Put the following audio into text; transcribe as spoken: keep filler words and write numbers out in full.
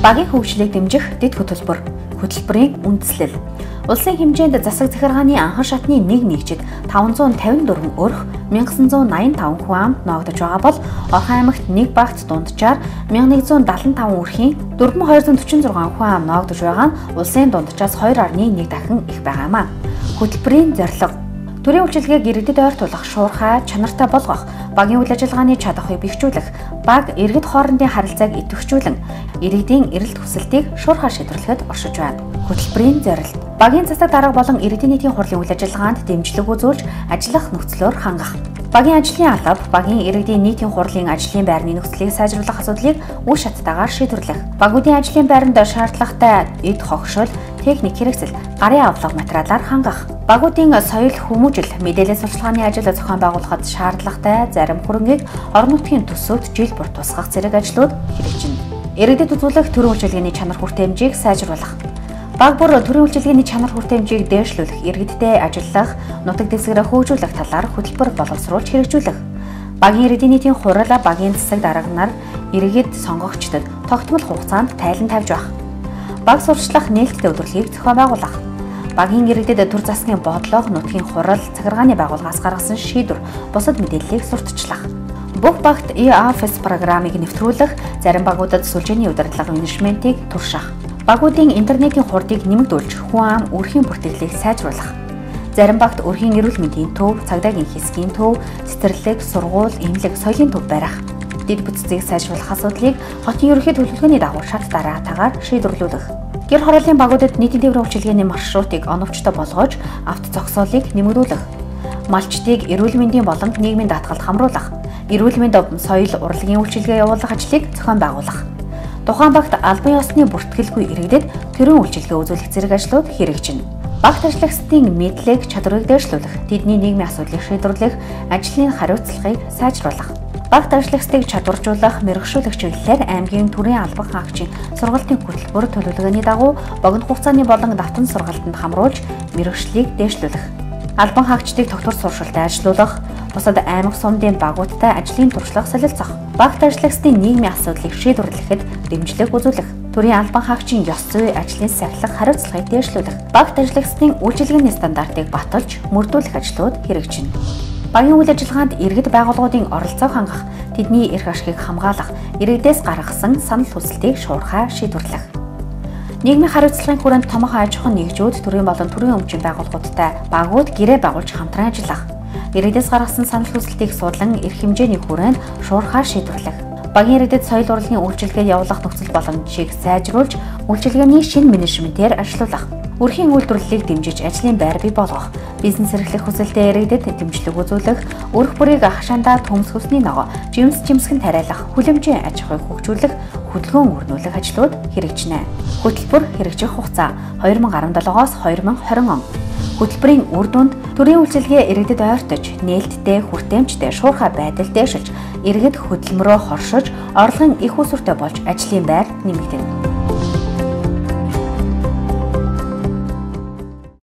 Багийн хөгжлийг дэмжих дэд хөтөлбөр, хөтөлбөрийн үндэслэл. Улсын хэмжээнд засаг захиргааны анхан шатны нэг нэгжид таван зуун тавин дөрвөн өрх, мянган зуун наян таван хүн ам ноогдож байгаа бол Орхон аймагт нэг багт дунджаар мянган нэгэн зуун дадлан таван өрхийн дөрвөн мянган хоёроор төрчин зургаан хүн ам ноогдож байгаа нь улсын дунджаас хоёр гаруй нэг дахин их байгаамаа. Хөтөлбөрийн зорилго: төрийн үйлчилгээг иргэдэд ойртуулах, шуурхай, чанартай болгох, багийн үйл ажиллагааны чадварыг бэхжүүлэх, баг иргэд хоорондын харилцааг идэвхжүүлэн, иргэдийн эрэлт хүсэлтийг шуурхай шийдвэрлэхэд оршиж байна. Хөтөлбөрийн зорилт: багийн засаг дарга болон иргэдийн нийтийн хурлын үйл ажиллагаанд дэмжлэг үзүүлж, ажиллах нөхцлөөр хангах. Багийн ажлын алба, багийн иргэдийн нийтийн хурлын ажлын байрны нөхцөлийг сайжруулах асуудлыг үе шаттайгаар шийдвэрлэх. Багуудын ажлын байранд шаардлагатай эд хогшил, техник хэрэгсэл, гарын авлага материалаар хангах. Багуудын соёл хүмүүжил, мэдээлэл сурчлагын ажил зохион байгуулахад шаардлагатай зарим хөрөнгийг орон нутгийн төсөвт жил бүр тусгах зэрэг ажлууд хэрэгжинэ. Иргэдэд үзүүлэх төрийн үйлчилгээний чанар хүртээмжийг сайжруулах. Баг бүр төрийн үйлчилгээний чанар хүртээмжийг дээшлүүлэх, иргэдтэй ажиллах, нутаг дэвсгэрээ хөгжүүлэх талаар хөтөлбөр боловсруулж хэрэгжүүлэх. Багийн иргэдийн нийтийн хурал, багийн засаг дарга нар иргэд сонгогчдод тогтмол хугацаанд тайлан тавьж байх. Баг сурчлах нээлттэй өдрөлгийг зохион байгуулах. Багийн иргэдэд төр засгийн бодлого, нутгийн хурал, захиргааны байгууллагаас гаргасан шийдвэр, бусад мэдээллийг сурталчлах. Бүх багт e-office программыг нэвтрүүлэх, зарим багуудад сүлжээний удирдлага менежментийг турших. Багуудын интернетийн хурдыг нэмэгдүүлж, хүн ам өрхийн бүртгэлийг сайжруулах. Зарим багт өрхийн эрүүл мэндийн төв, цагдаагийн хэсгийн төв, цэцэрлэг, сургууль, эмнэлэг, соёлын төв барих. Дэд бүтцийг сайжруулах асуудлыг хотын ерөнхий төлөвлөгөөний дагуу шат дараатаагаар шийдвэрлүүлэх. Гэр хорооллын багуудад нийтийн тээврийн үйлчилгээний маршрутыг оновчтой болгож, авто зогсоолыг нэмэгдүүлэх. Малчдыг эрүүл мэндийн болон нийгмийн даатгалд хамруулах. Эрүүл мэнд, соёл, урлагийн үйлчилгээ явуулах ажлыг зохион байгуулах. Тухайн багт албан ёсны бүртгэлгүй иргэдэд төрийн үйлчилгээ үзүүлэх зэрэг ажлууд хэрэгжинэ. Багт ажиллагчдын мэдлэг, чадварыг дээшлүүлэх, тэдний нийгмийн асуудлыг шийдвэрлэх, ажлын хариуцлагыг сайжруулах. Багт ажиллагчдыг чадваржуулах, мэргэшүүлэх чиглэлээр аймгийн төрийн албан хаагчийн сургалтын хөтөлбөр төлөвлөгөөний дагуу богино хугацааны болон давтан сургалтанд хамруулж мэргэжлийг дээшлүүлэх. Албан хаагчдыг тогтвор суршилтад ажиллуулах, бусад аймаг сумдын багуудтай ажлын туршлага солилцох. Багт ажиллагчдын нийгмийн асуудлыг шийдвэрлэхэд дэмжлэг үзүүлэх. Төрийн албан хаагчийн ёс зүй, ажлын сахилга, хариуцлагыг дээшлүүлэх. Багт ажиллагчдын үйлчилгээний стандартыг баталж, мөрдүүлэх ажлууд хэрэгжинэ. Багийн үйл ажиллагаанд иргэд байгууллагуудын оролцоог хангах, тэдний эрх ашигыг хамгаалах, иргэдээс гаргасан санал хүсэлтийг шуурхай шийдвэрлэх. Нийгмийн хариуцлагын хүрээнд томоохон аж ахуйн нэгжүүд, төрийн болон төрийн өмчийн байгууллагуудтай багууд гэрээ байгуулж хамтран ажиллах. Иргэдээс гаргасан санал хүсэлтийг судлан эрх хэмжээний хүрээнд шуурхай шийдвэрлэх. Багийн иргэдэд соёл урлагийн үйлчилгээ явуулах нөхцөл боломжийг сайжруулж, үйлчилгээний шинэ менежментээр ажилуулах. Өрхийн үйлдвэрлэлийг дэмжиж, ажлын байр бий болгох. Бизнес эрхлэх хүсэлтэй иргэдэд дэмжлэг үзүүлэх, өрх бүрийг хашаандаа төмс хөсний ногоо, жимс жимсгэн тариалах, хүлэмжийн аж ахуйг хөгжүүлэх, хөдөлгөөн өрнүүлэх ажлууд хэрэгжинэ. Хөтөлбөр хэрэгжих хугацаа хоёр мянган арван долоогоос хоёр мянган хорин он. Хөтөлбөрийн үр дүнд төрийн үйлчилгээ иргэдэд ойртож, нээлттэй, хүртээмжтэй, шуурхай байдал дээшилж, иргэд хөдөлмөрөө хоршиж, орлогын их усүртэй болж ажлын байр нэмэгдэнэ.